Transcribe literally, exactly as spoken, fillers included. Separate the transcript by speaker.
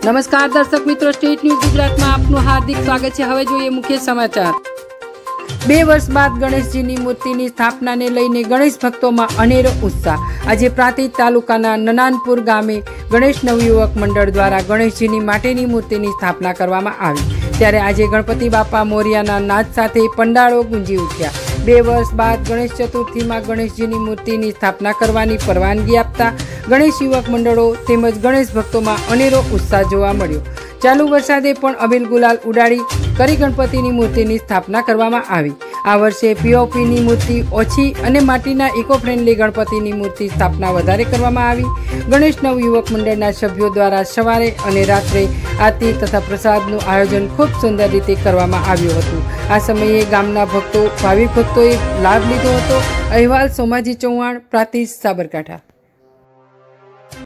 Speaker 1: नमस्कार दर्शक मित्रों, स्टेट न्यूज गुजरात में आपનું हार्दिक स्वागत है। હવે જોઈએ મુખ્ય સમાચાર। બે વર્ષ બાદ ગણેશજીની મૂર્તિની સ્થાપનાને લઈને ગણેશ ભક્તોમાં અનેરો ઉત્સાહ। આજે પ્રાંતિજ તાલુકાના નનાનપુર ગામે ગણેશ નવયુવક મંડળ દ્વારા ગણેશજીની માટીની મૂર્તિની સ્થાપના કરવામાં આવી। ત્યારે આજે ગણપતિ બાપા મોરિયાના નાદ સાથે પંડાળો ગુંજી ઉઠ્યા। બે વર્ષ બાદ ગણેશ ચતુર્થીમાં ગણેશજીની મૂર્તિની સ્થાપના કરવાની પરવાનગી આપતા ગણેશ યુવક મંડળો તેમજ ગણેશ ભક્તોમાં અનેરો ઉત્સાહ જોવા મળ્યો। ચાલુ વરસાદે પણ અબીલ ગુલાલ ઉડાડી કરી ગણપતિની મૂર્તિની સ્થાપના કરવામાં આવી। આ વર્ષે પીઓપીની મૂર્તિ ઓછી અને માટીના ઇકો ફ્રેન્ડલી ગણપતિની મૂર્તિ સ્થાપના વધારે કરવામાં આવી। ગણેશ નવયુવક મંડળના સભ્યો દ્વારા સવારે અને રાત્રે આરતી તથા પ્રસાદનું આયોજન ખૂબ સુંદર રીતે કરવામાં આવ્યું હતું। આ સમયે ગામના ભક્તો ભાવિક ભક્તોએ લાભ લીધો હતો। અહેવાલ સોમાજી ચૌહાણ, પ્રાંતિજ, સાબરકાંઠા।